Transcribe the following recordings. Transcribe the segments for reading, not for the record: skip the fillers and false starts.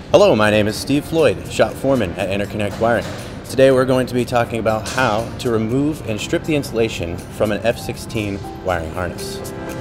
Hello, my name is Steve Floyd, shop foreman at InterConnect Wiring. Today we're going to be talking about how to remove and strip the insulation from an F-16 wiring harness.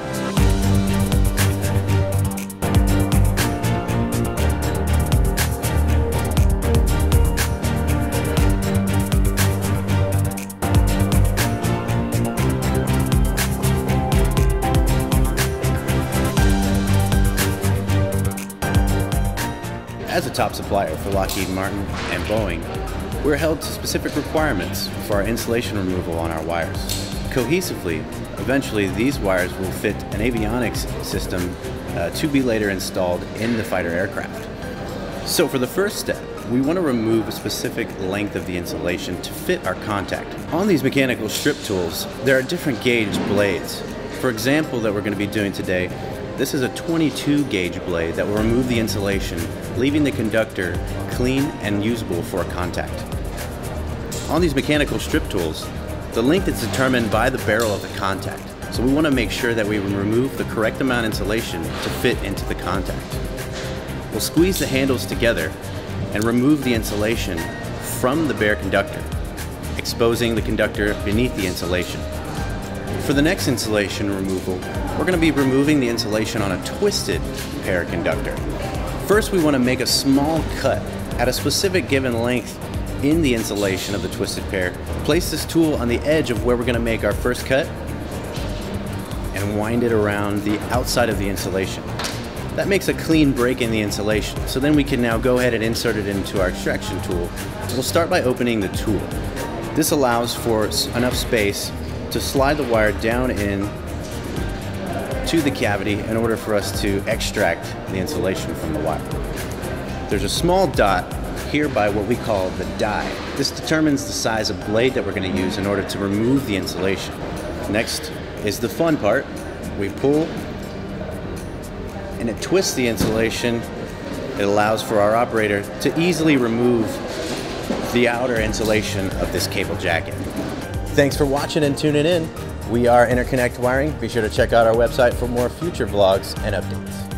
As a top supplier for Lockheed Martin and Boeing, we're held to specific requirements for our insulation removal on our wires. Cohesively, eventually these wires will fit an avionics system to be later installed in the fighter aircraft. So for the first step, we want to remove a specific length of the insulation to fit our contact. On these mechanical strip tools, there are different gauge blades. For example, that we're going to be doing today, this is a 22 gauge blade that will remove the insulation, leaving the conductor clean and usable for a contact. On these mechanical strip tools, the length is determined by the barrel of the contact, so we want to make sure that we remove the correct amount of insulation to fit into the contact. We'll squeeze the handles together and remove the insulation from the bare conductor, exposing the conductor beneath the insulation. For the next insulation removal, we're going to be removing the insulation on a twisted pair conductor. First, we want to make a small cut at a specific given length in the insulation of the twisted pair. Place this tool on the edge of where we're going to make our first cut and wind it around the outside of the insulation. That makes a clean break in the insulation. So then we can now go ahead and insert it into our extraction tool. We'll start by opening the tool. This allows for enough space to slide the wire down in to the cavity in order for us to extract the insulation from the wire. There's a small dot here by what we call the die. This determines the size of blade that we're going to use in order to remove the insulation. Next is the fun part. We pull and it twists the insulation. It allows for our operator to easily remove the outer insulation of this cable jacket. Thanks for watching and tuning in. We are InterConnect Wiring. Be sure to check out our website for more future vlogs and updates.